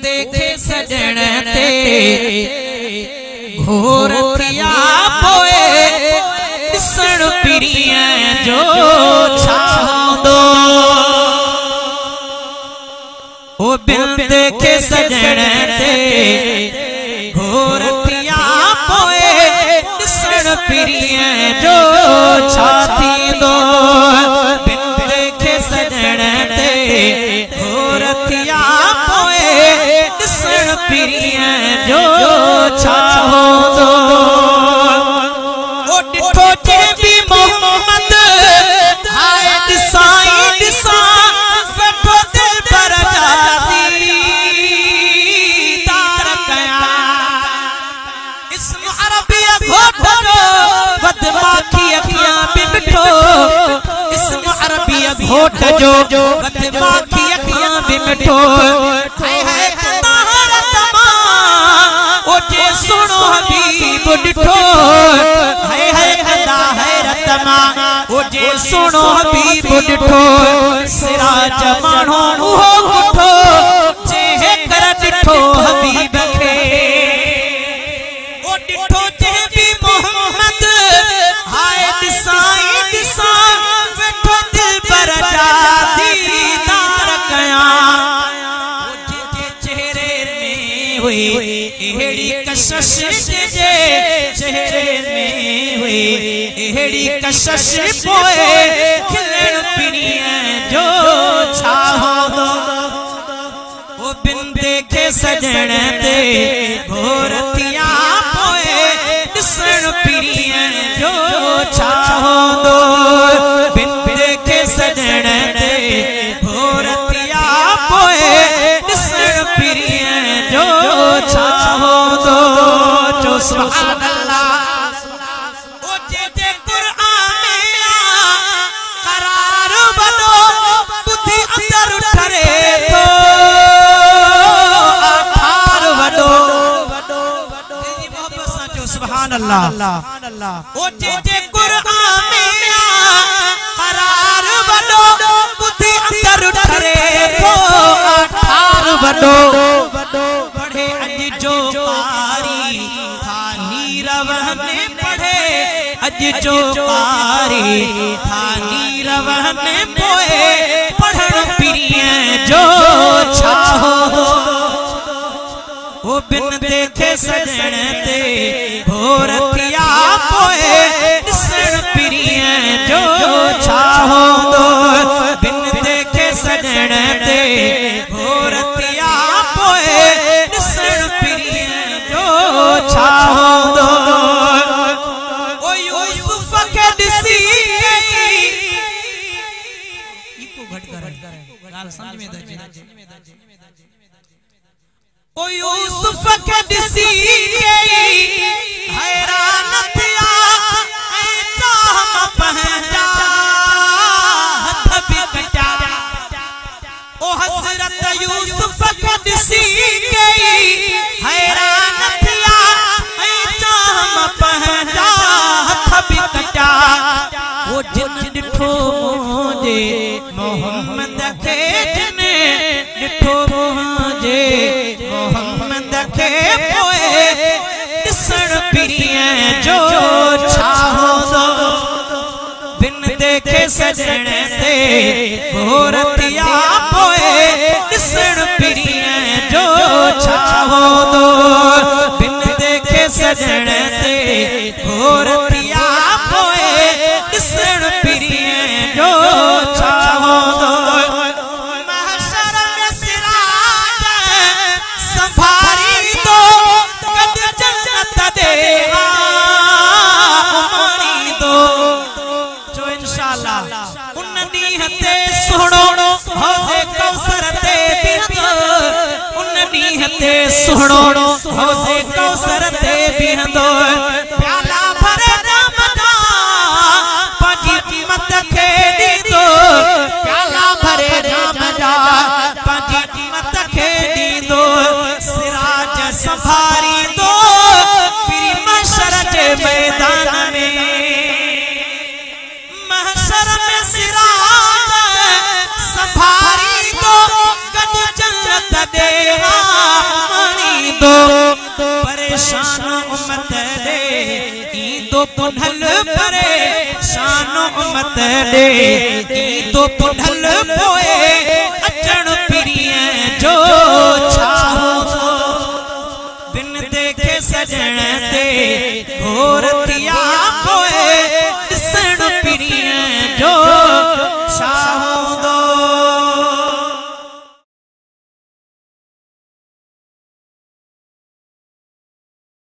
देखे सजण ते घोर थिया पोए ॾिसण पिरिया जो छांदो ओ बिन देखे सजण ते घोर थिया पोए ॾिसण पिरिया जो छा थींदो बिन देखे सजण ते घोर थिया पोए ॾिसण पिरिया जो छा हूंदो ओ ॾिठो जे बि मोहम्मद हाय ॾिसाई ॾिसां वेठो दिल पर दीदार कयां इस्म अरबी घोटो बदमाखी अखियां बि मिठो इस्म अरबी घोट जो बदमाखी अखियां बि मिठो हाय हाय ओ जे सुनो हबीब डिठो हाय हाय खदा हैरत मां ओ जे सुनो हबीब डिठो सिराज मानो उहो उठो जे कर डिठो हबीब खे ओ डिठो जे भी मोहम्मद हाय दिसाई दिसा वेठो दिल पर दीदार कयां ओ जे चेहरे में हुई एड़ी कशिश जे चेहरे में हुई एड़ी कशिश पोए खिलण पिरिया जो छा हूंदो ओ बिन देखे सजण ते घोर थिया पोए ॾिसण पिरिया जो छा हूंदो बिन देखे सजण ते घोर थिया पोए ॾिसण पिरिया जो छा हूंदो जो सुभान अल्लाह ओ जे कुरान में करार वडो बुद्धि अंदर ठरे तो आधार वडो जी मोहब्बत सां जो सुभान अल्लाह ओ जे कुरान में करार वडो बुद्धि अंदर ठरे तो आधार वडो पढ़े अज जो कारी था नीरव ने पढ़े अज जो कारी था नीरव ने पोए पढ़ण पिरिया जो छा हो ओ बिन देखे सजण ते घोर थिया पोए ॾिसण पिरिया जो छा हूंदो बिन देखे सजण ते घोर थिया पोए ॾिसण पिरिया जो छा हूंदो ओ यूसुफ खे ॾिसी इको घट कर ॻाल्हि समझ में अचे ओ यूसुफ खे ॾिसी हैरान थिया ऐं चाह पंहिंजा हथ बि कटा ओ हज़रत यूसुफ खे ॾिसी हैरान थिया ऐं चाह पंहिंजा हथ बि कटा ओ जिन ॾिठो मुंहिंजे मोहम्मद खे जिन ॾिठो मुंहिंजे मोहम्मद खे पोए ॾिसण पिरिया जो छा हूंदो बिन देखे सजण ते घोर थिया पोए ॾिसण पिरिया जो छा हूंदो बिन देखे सजण ते घोर थिया पोए ॾिसण पिरिया जो छा हूंदो महशर में सिराज संभारी दो कद जन्नत दे आमानी दो जो इंशाअल्लाह उन ॾींहं ते सुहिणो हौज़े कौसर ते बीहंदो उन ॾींहं ते सुहिणो हौज़े कौसर ते बीहंदो प्याला भरे राम जा पंहिंजी मत खे ॾींदो प्याला भरे राम जा पंहिंजी मत खे ॾींदो सिराज संभारींदो पीरी महशर जे मैदान में महशर में सिराज संभारींदो गॾु जन्नत ॾे परेशान उम्मत दे ई तो पुनल परेशान उम्मत दे ई तो पुनल